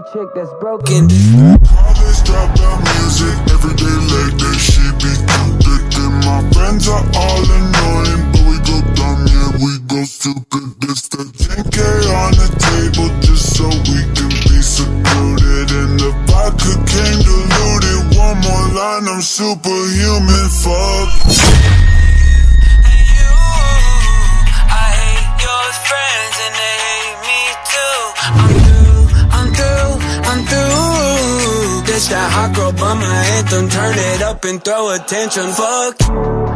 chick that's broken. Always drop that music every day like that. She be stupid and my friends are all annoying, but we go dumb, yeah, we go stupid. This the 10K on the table just so we can be secluded, and the vodka came diluted. One more line, I'm superhuman, fuck. That hot girl bummer anthem, turn it up and throw attention, fuck.